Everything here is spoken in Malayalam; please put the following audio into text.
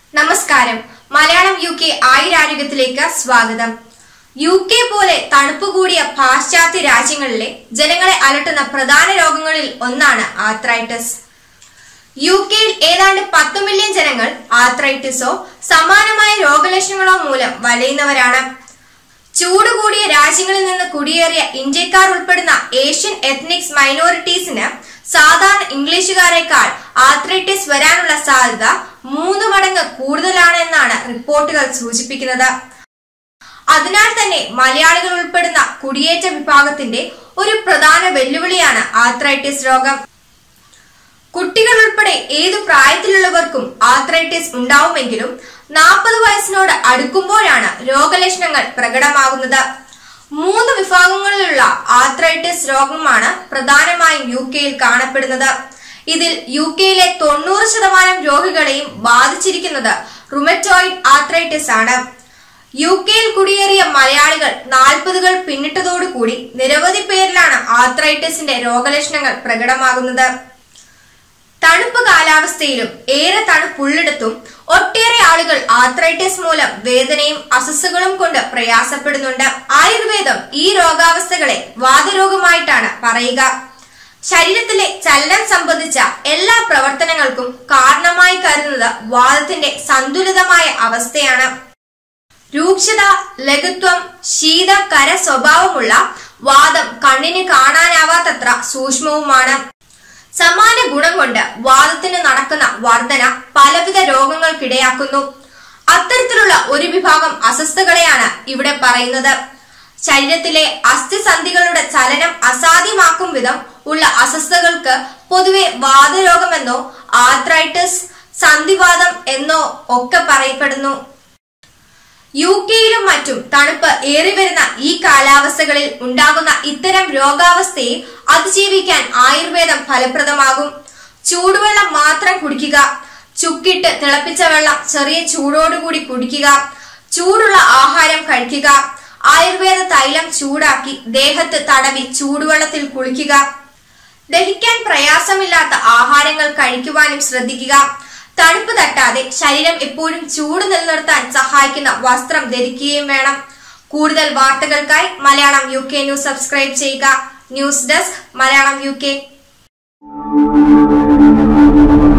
നമസ്കാരം. മലയാളം UK ആയുരാരോഗ്യത്തിലേക്ക് സ്വാഗതം. UK പോലെ തണുപ്പ് കൂടിയ പാശ്ചാത്യ രാജ്യങ്ങളിലെ ജനങ്ങളെ അലട്ടുന്ന പ്രധാന രോഗങ്ങളിൽ ഒന്നാണ് ആർത്രൈറ്റിസ്. യുകെയിൽ ഏതാണ്ട് 10 മില്യൺ ജനങ്ങൾ ആർത്രൈറ്റിസോ സമാനമായ രോഗലക്ഷണങ്ങളോ മൂലം വലയുന്നവരാണ്. ചൂട് കൂടിയ രാജ്യങ്ങളിൽ നിന്ന് കുടിയേറിയ ഇന്ത്യക്കാർ ഉൾപ്പെടുന്ന ഏഷ്യൻ എത്നിക്സ് മൈനോറിറ്റീസിന് സാധാരണ ഇംഗ്ലീഷുകാരെക്കാൾ ആർത്രൈറ്റിസ് വരാനുള്ള സാധ്യത 3 മടങ്ങ് കൂടുതലാണ് എന്നാണ് റിപ്പോർട്ടുകൾ സൂചിപ്പിക്കുന്നത്. അതിനാൽ തന്നെ മലയാളികൾ ഉൾപ്പെടുന്ന കുടിയേറ്റ വിഭാഗത്തിന്റെ ഒരു പ്രധാന വെല്ലുവിളിയാണ് ആർത്രൈറ്റിസ് രോഗം. കുട്ടികൾ ഉൾപ്പെടെ ഏതു പ്രായത്തിലുള്ളവർക്കും ആർത്രൈറ്റിസ് ഉണ്ടാവുമെങ്കിലും 40 വയസ്സിനോട് അടുക്കുമ്പോഴാണ് രോഗലക്ഷണങ്ങൾ പ്രകടമാകുന്നത്. 3 വിഭാഗങ്ങളിലുള്ള ആർത്രൈറ്റിസ് രോഗമാണ് പ്രധാനമായും യുകെയിൽ കാണപ്പെടുന്നത്. ഇതിൽ യുകെയിലെ 90% രോഗികളെയും ബാധിച്ചിരിക്കുന്നത് റുമറ്റോയിഡ് ആർത്രൈറ്റിസ് ആണ്. യുകെയിൽ കുടിയേറിയ മലയാളികൾ 40കൾ പിന്നിട്ടതോടുകൂടി നിരവധി പേരിലാണ് ആർത്രൈറ്റിസിന്റെ രോഗലക്ഷണങ്ങൾ പ്രകടമാകുന്നത്. തണുപ്പ് കാലാവസ്ഥയിലും ഏറെ തണുപ്പുള്ളിടത്തും ഒട്ടേറെ ആളുകൾ ആർത്രൈറ്റിസ് മൂലം വേദനയും അസ്വസ്ഥതകളും കൊണ്ട് പ്രയാസപ്പെടുന്നുണ്ട്. ആയുർവേദം ഈ രോഗാവസ്ഥകളെ വാതരോഗമായിട്ടാണ് പറയുക. ശരീരത്തിലെ ചലനം സംബന്ധിച്ച എല്ലാ പ്രവർത്തനങ്ങൾക്കും കാരണമായി കരുതുന്നത് വാതത്തിന്റെ സന്തുലിതമായ അവസ്ഥയാണ്. രൂക്ഷത, ലഘുത്വം, ശീത കര സ്വഭാവമുള്ള വാതം കണ്ണിന് കാണാനാവാത്തത്ര സൂക്ഷ്മവുമാണ്. സമാന ഗുണം കൊണ്ട് വാതത്തിന് നടക്കുന്ന വർധന പലവിധ രോഗങ്ങൾക്കിടയാക്കുന്നു. അത്തരത്തിലുള്ള ഒരു വിഭാഗം അസ്വസ്ഥതകളെയാണ് ഇവിടെ പറയുന്നത്. ശരീരത്തിലെ അസ്ഥിസന്ധികളുടെ ചലനം അസാധ്യമാക്കും വിധം ഉള്ള അസ്വസ്ഥതകൾക്ക് പൊതുവെ വാതരോഗമെന്നോ ആർത്രൈറ്റിസ്, സന്ധിവാതം എന്നോ ഒക്കെ പറയപ്പെടുന്നു. യുകെയിലും മറ്റും തണുപ്പ് ഏറി വരുന്ന ഈ കാലാവസ്ഥകളിൽ ഉണ്ടാകുന്ന ഇത്തരം രോഗാവസ്ഥയെ അതിജീവിക്കാൻ ആയുർവേദം ഫലപ്രദമാകും. ചൂടുവെള്ളം മാത്രം കുടിക്കുക, ചുക്കിട്ട് തിളപ്പിച്ച വെള്ളം ചെറിയ ചൂടോടുകൂടി കുടിക്കുക, ചൂടുള്ള ആഹാരം കഴിക്കുക, ആയുർവേദ തൈലം ചൂടാക്കി ദേഹത്ത് തടവി ചൂടുവെള്ളത്തിൽ കുളിക്കുക, ദഹിക്കാൻ പ്രയാസമില്ലാത്ത ആഹാരങ്ങൾ കഴിക്കുവാനും ശ്രദ്ധിക്കുക. തണുപ്പ് തട്ടാതെ ശരീരം എപ്പോഴും ചൂട് നിലനിർത്താൻ സഹായിക്കുന്ന വസ്ത്രം ധരിക്കുകയും വേണം. കൂടുതൽ വാർത്തകൾക്കായി മലയാളം UK ന്യൂസ് സബ്സ്ക്രൈബ് ചെയ്യുക. News desk Malayalam UK.